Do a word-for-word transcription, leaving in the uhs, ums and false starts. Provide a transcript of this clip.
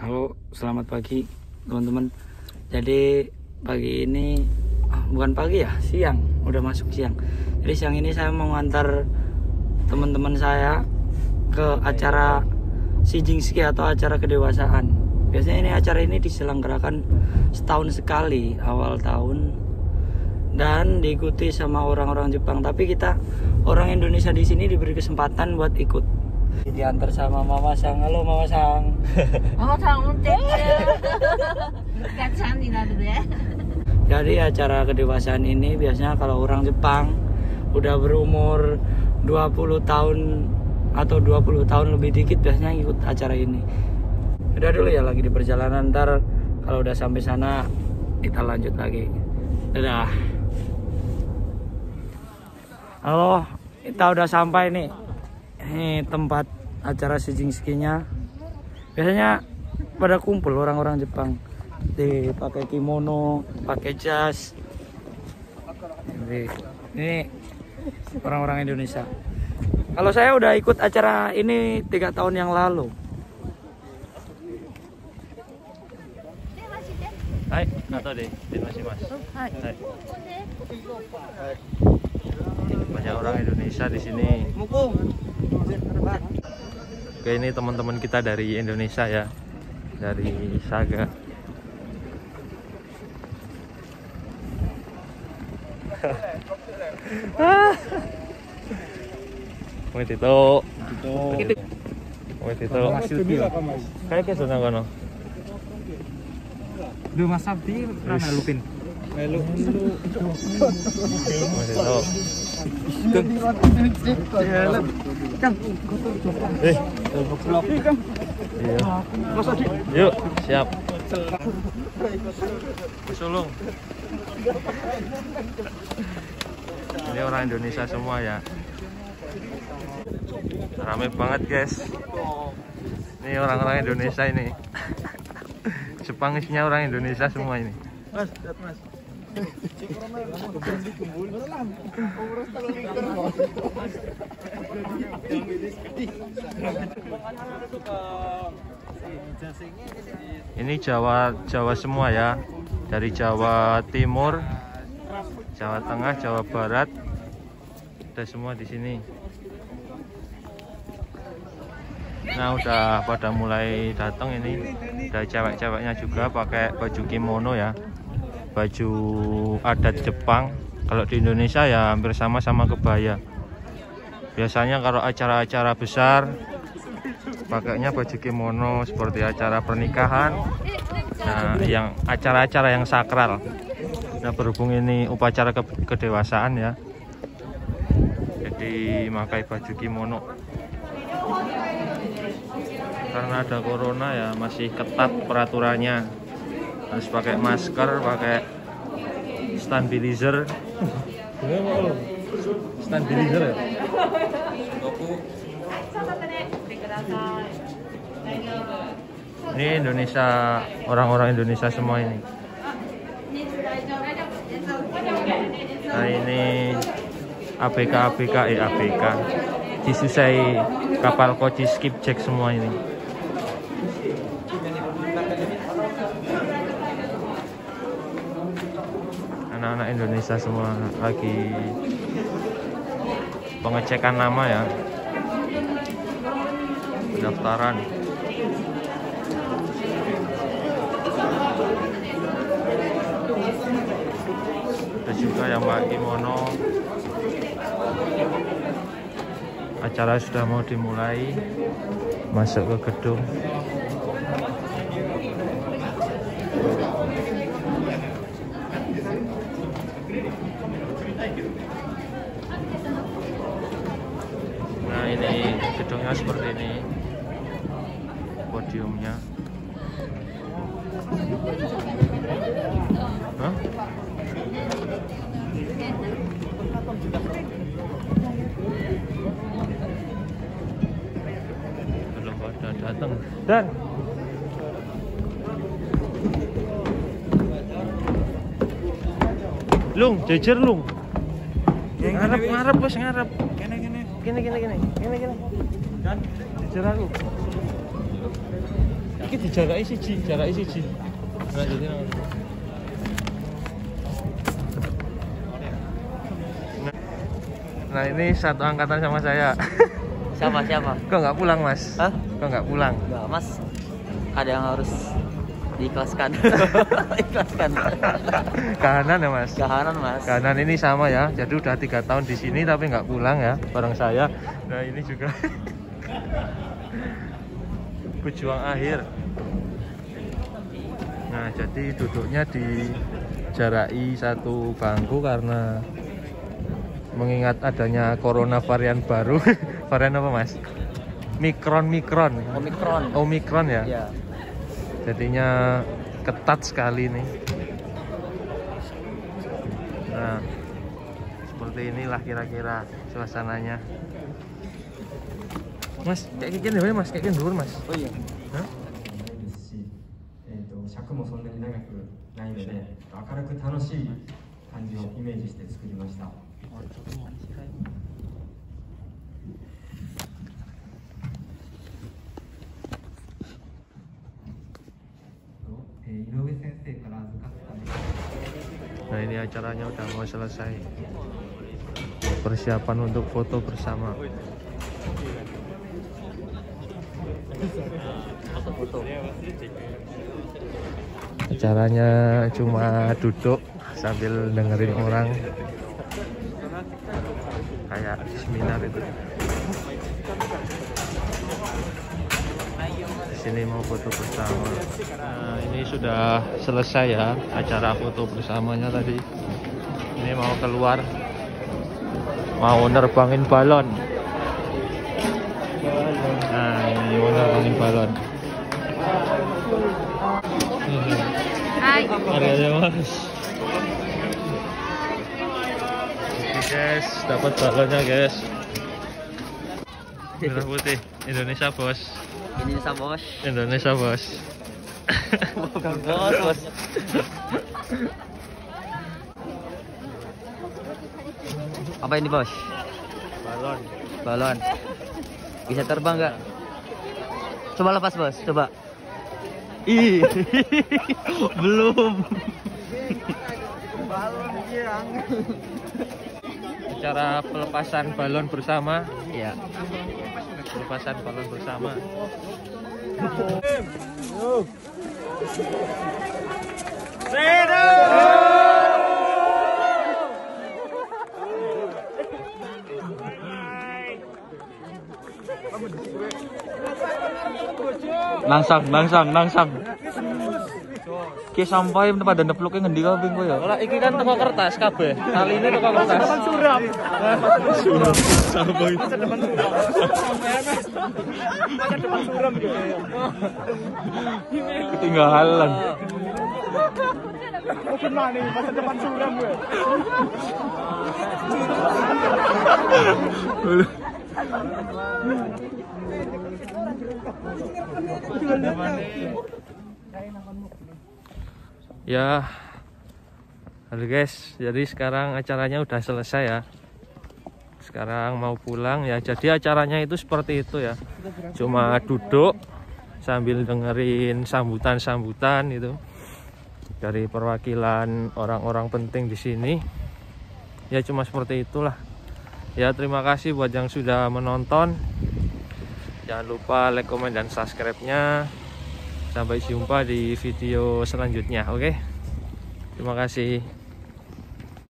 Halo, selamat pagi teman-teman. Jadi pagi ini oh, bukan pagi ya, siang. Udah masuk siang. Jadi siang ini saya mau ngantar teman-teman saya ke acara Sijingski atau acara kedewasaan. Biasanya ini acara ini diselenggarakan setahun sekali awal tahun dan diikuti sama orang-orang Jepang. Tapi kita orang Indonesia di sini diberi kesempatan buat ikut. Diantar sama Mama Sang. Halo Mama Sang. Mama Sang untek. Gacan deh. Jadi acara kedewasaan ini biasanya kalau orang Jepang udah berumur dua puluh tahun atau dua puluh tahun lebih dikit biasanya ikut acara ini. Udah dulu ya lagi di perjalanan, ntar kalau udah sampai sana kita lanjut lagi. Dadah. Halo, kita udah sampai nih. Ini tempat acara Sijingski-nya. Biasanya pada kumpul orang-orang Jepang. Di pakai kimono, pakai jas. Jadi, ini orang-orang Indonesia. Kalau saya udah ikut acara ini tiga tahun yang lalu. Hai, atau deh, masih mas. Hai. Banyak orang Indonesia di sini. Oke, ini teman-teman kita dari Indonesia ya, dari Saga. Wait itu, wait itu. Kayak ke sana kono. Duh Mas Sabti pernah melupin. Melu. Wait itu. Eh, iya. Yuk, siap. Sulung. Ini orang Indonesia semua ya. Rame banget guys. Ini orang-orang Indonesia ini. Jepang isinya orang Indonesia semua ini. Mas, lihat Mas. Ini Jawa Jawa semua ya, dari Jawa Timur, Jawa Tengah, Jawa Barat, ada semua di sini. Nah udah pada mulai datang ini, ada cewek-ceweknya juga pakai baju kimono ya, baju adat Jepang. Kalau di Indonesia ya hampir sama-sama kebaya. Biasanya kalau acara-acara besar pakainya baju kimono seperti acara pernikahan, nah yang acara-acara yang sakral. Nah berhubung ini upacara ke kedewasaan ya, jadi memakai baju kimono. Karena ada corona ya masih ketat peraturannya, harus pakai masker, pakai stabilizer. Stabilizer ya? Ini Indonesia, orang-orang Indonesia semua ini. Nah ini A B K A B K eh A B K disusai kapal koci skipjack semua ini. Anak-anak Indonesia semua lagi pengecekan nama ya, pendaftaran. Ada juga yang pakai kimono. Acara sudah mau dimulai, masuk ke gedung. Nah ini gedungnya seperti ini, podiumnya. Hah? Belum pada datang. Dan Lung, jejer Lung. Ngarep ngarep bos ngarep. Kene kene. Gini gini gini. Gini gini. Dan jejer aku. iki dijaraki siji, jaraki siji. Nah, jadi Nah, ini satu angkatan sama saya. Siapa siapa? Kok nggak pulang, Mas? Hah? Kok nggak pulang? Enggak, Mas. Ada yang harus diikhlaskan. Ikhlaskan. Kahanan ya, Mas? Kahanan, Mas. Kahanan ini sama ya. Jadi udah tiga tahun di sini tapi nggak pulang ya, bareng saya. Nah, ini juga pejuang akhir. Nah, jadi duduknya dijaraki satu bangku karena mengingat adanya corona varian baru. Varian apa, Mas? Mikron, Mikron. Omikron. Omikron ya? Iya. Jadinya ketat sekali nih. Nah, seperti inilah kira-kira suasananya. Mas, kayak gini dulu, Mas. Kayak gini dulu, Mas. Oh iya. Hah? 尺もそんなに長くないので明るく楽しい感じをイメージして作りました。井上先生から預かった Nah, ini acaranya udah mau selesai. Persiapan untuk foto bersama. Foto-foto. Acaranya cuma duduk sambil dengerin orang kayak seminar itu. Di sini mau foto bersama. Nah, ini sudah selesai ya acara foto bersamanya tadi. Ini mau keluar, mau nerbangin balon. Nah, ini mau nerbangin balon. Hai. Harganya, Mas. Oke, guys, dapat balonnya, guys. Merah putih Indonesia, Bos. Indonesia, Bos. Indonesia, Bos. Bukan bos, Bos. Apa ini, Bos? Balon. Balon. Bisa terbang nggak? Coba lepas, Bos. Coba. Ih, belum. balon hilang. Acara pelepasan balon bersama. Ya. Pelepasan balon bersama. Nangsang, nangsang, nangsang. Ki sampai pada nepluke ngendi ka ping kowe ya? Ora iki kan teko kertas kabeh. Kali ini teko kertas. Depan suram. Suram. Sampai. Masa depan suram. Masa depan suram gitu ya. Ketinggalan. Mungkin mana nih masa depan suram gue. Ya, halo guys, jadi sekarang acaranya udah selesai ya. Sekarang mau pulang ya. Jadi acaranya itu seperti itu ya. Cuma duduk sambil dengerin sambutan-sambutan itu dari perwakilan orang-orang penting di sini. Ya cuma seperti itulah. Ya terima kasih buat yang sudah menonton. Jangan lupa like, komen, dan subscribe-nya. Sampai jumpa di video selanjutnya, oke? Terima kasih.